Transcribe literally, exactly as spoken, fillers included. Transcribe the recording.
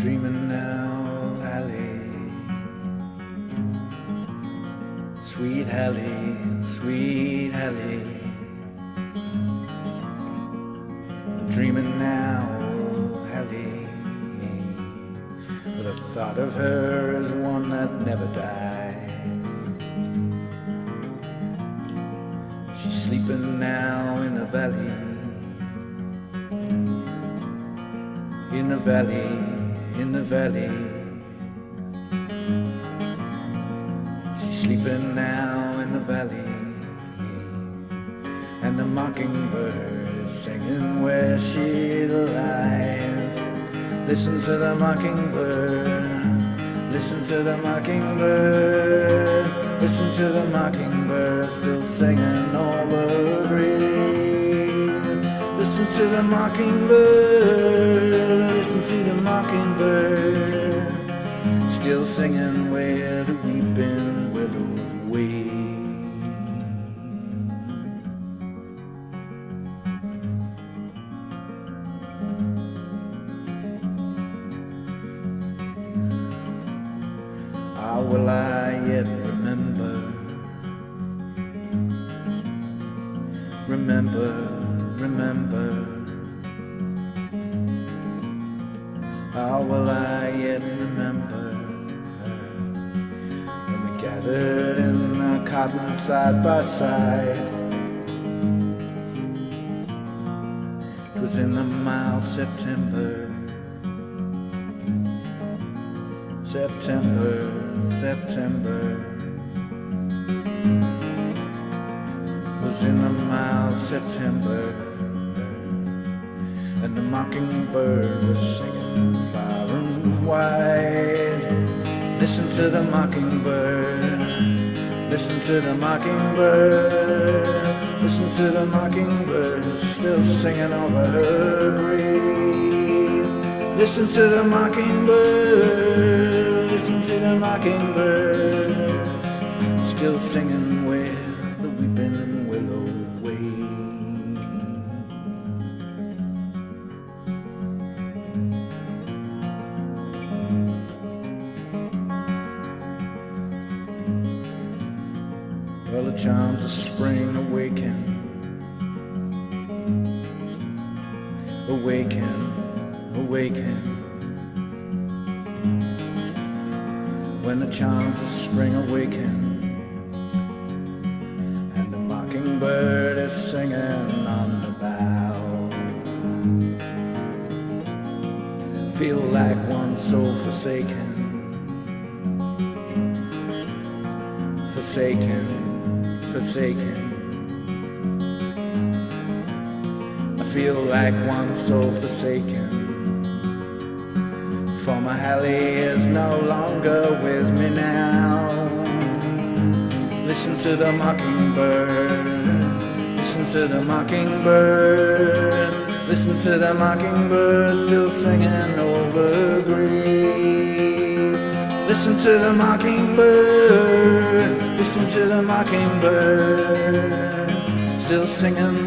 dreaming now, Hallie, sweet Hallie, sweet Hallie. Dreaming now, Hallie, but the thought of her is one that never dies. She's sleeping now in the valley, in the valley, in the valley. She's sleeping now in the valley, and the mockingbird is singing where she lies. Listen to the mockingbird, listen to the mockingbird, listen to the mockingbird still singing over green. Listen to the mockingbird, listen to the mockingbird still singing where the weeping willows weep. How will I yet remember, remember, remember? How will I yet remember when we gathered in the cotton side by side? 'Twas in the mild September, September, September. Was in the mild September, and the mockingbird was singing far and wide. Listen to the mockingbird, listen to the mockingbird, listen to the mockingbird still singing over her grave. Listen to the mockingbird, listen to the mockingbird still singing where the weeping willows wave. Well, the charms of spring awaken, awaken, awaken. When the charms of spring awaken, and the mockingbird is singing on the bough. Feel like one so forsaken, forsaken, forsaken. I feel like one so forsaken, for my Hallie is no longer with me now. Listen to the mockingbird, listen to the mockingbird, listen to the mockingbird still singing over green. Listen to the mockingbird, listen to the mockingbird still singing